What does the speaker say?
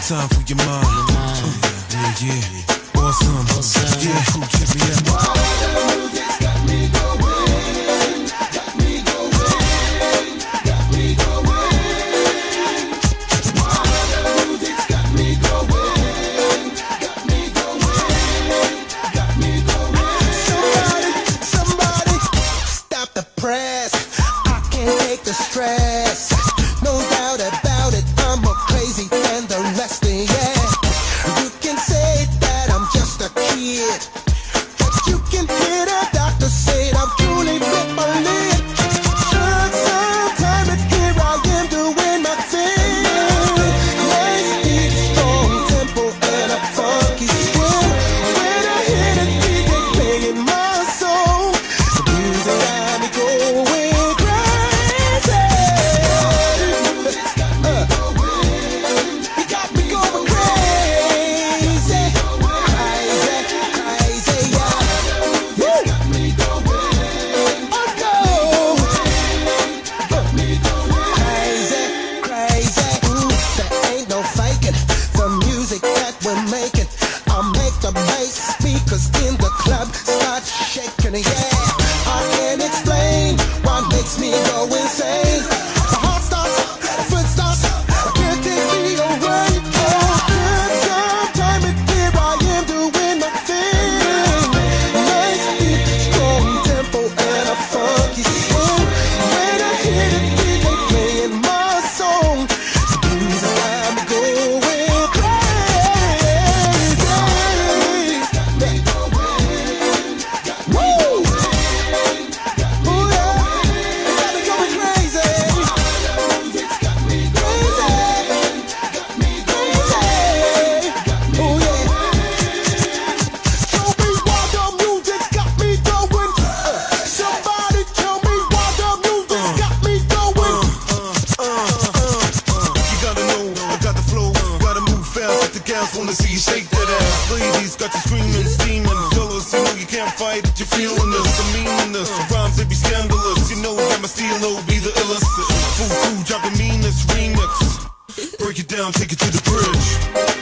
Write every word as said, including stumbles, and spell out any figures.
time for your mind. Yeah, yeah. Awesome. Awesome. Yeah, cool, chippy, yeah. The music's got me going. Got me going. Got me going. The music's got me going. Got me going. Got me going. Somebody, somebody, stop the press. I can't take the stress. No doubt about it, I'm more crazy than the rest of yeah. You can say that I'm just a kid, but you can hear the doctor say I'm truly fit my lid. Sure, sometime it's here I am doing my thing. Nice beat, strong tempo, and a funky swing. When I hear the D J playing my song, the music got me going crazy. Yeah, I can't explain what makes me go insane. The heart stops, the foot stops, I can't take me away. Oh, good sometime it's here I am doing my thing. Nice beat, strong tempo, and a funky swing. When I hear the D J playing my song, the blues got me going crazy. Woo! Wanna see you shake that ass. Ladies got you screaming, steaming. Fellas, you know you can't fight it. You're feeling this, I'm meaning this. Rhymes, they be scandalous. You know that my stilo be the illest. Full crew, drop the meanest remix. Break it down, take it to the bridge.